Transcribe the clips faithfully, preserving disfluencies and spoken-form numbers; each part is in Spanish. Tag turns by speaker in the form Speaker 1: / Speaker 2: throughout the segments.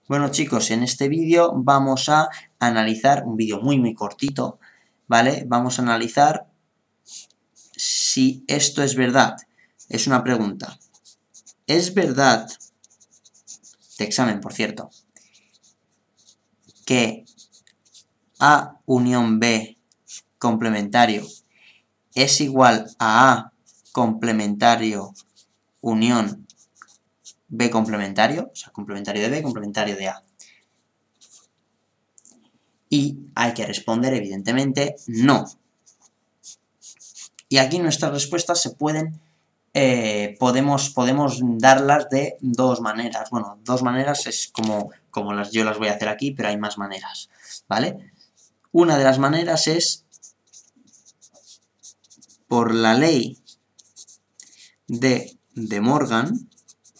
Speaker 1: Bueno chicos, en este vídeo vamos a analizar, un vídeo muy muy cortito, ¿vale? Vamos a analizar si esto es verdad. Es una pregunta. ¿Es verdad, de examen por cierto, que A unión B complementario es igual a A complementario unión B complementario? O sea, complementario de B, complementario de A. Y hay que responder, evidentemente, no. Y aquí nuestras respuestas se pueden, eh, podemos, podemos darlas de dos maneras. Bueno, dos maneras es como, como las, yo las voy a hacer aquí, pero hay más maneras, ¿vale? Una de las maneras es por la ley de De Morgan,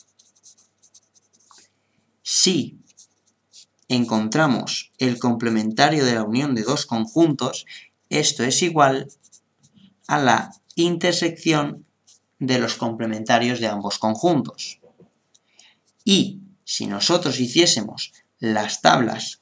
Speaker 1: si encontramos el complementario de la unión de dos conjuntos, esto es igual a la intersección de los complementarios de ambos conjuntos. Y si nosotros hiciésemos las tablas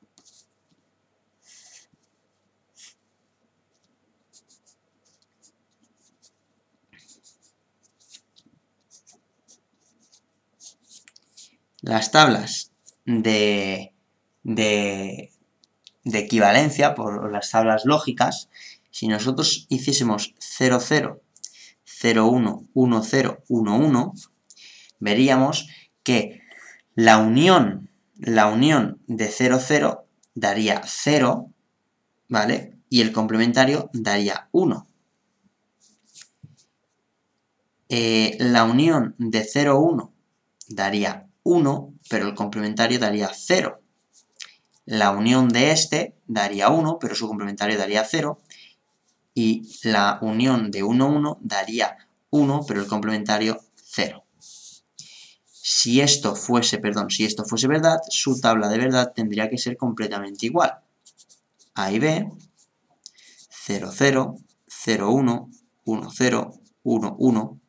Speaker 1: las tablas de, de, de equivalencia, por las tablas lógicas, si nosotros hiciésemos cero, cero, cero, uno, uno, cero, uno, uno, veríamos que la unión, la unión de cero, cero daría cero, ¿vale? Y el complementario daría uno. Eh, la unión de cero, uno daría uno, pero el complementario daría cero. La unión de este daría uno, pero su complementario daría cero. Y la unión de uno, uno daría uno, pero el complementario cero. Si esto fuese, perdón, si esto fuese verdad, su tabla de verdad tendría que ser completamente igual. A y B, cero, cero, cero, uno, uno, cero, uno, uno.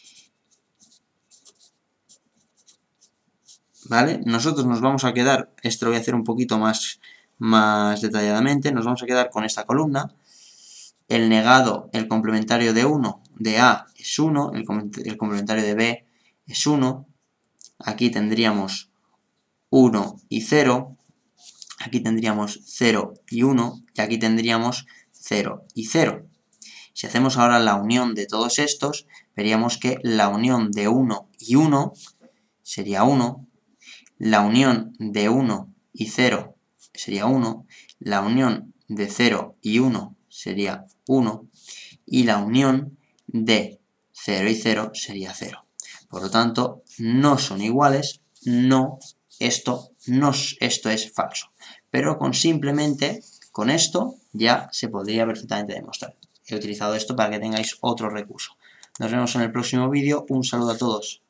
Speaker 1: ¿Vale? Nosotros nos vamos a quedar, esto lo voy a hacer un poquito más, más detalladamente, nos vamos a quedar con esta columna. El negado, el complementario de uno, de A es uno, el, el complementario de B es uno. Aquí tendríamos uno y cero, aquí tendríamos cero y uno, y aquí tendríamos cero y cero. Si hacemos ahora la unión de todos estos, veríamos que la unión de uno y uno sería uno, la unión de uno y cero sería uno, la unión de cero y uno sería uno, y la unión de cero y cero sería cero. Por lo tanto, no son iguales, no, esto, no, esto es falso. Pero con simplemente, con esto, ya se podría perfectamente demostrar. He utilizado esto para que tengáis otro recurso. Nos vemos en el próximo vídeo. Un saludo a todos.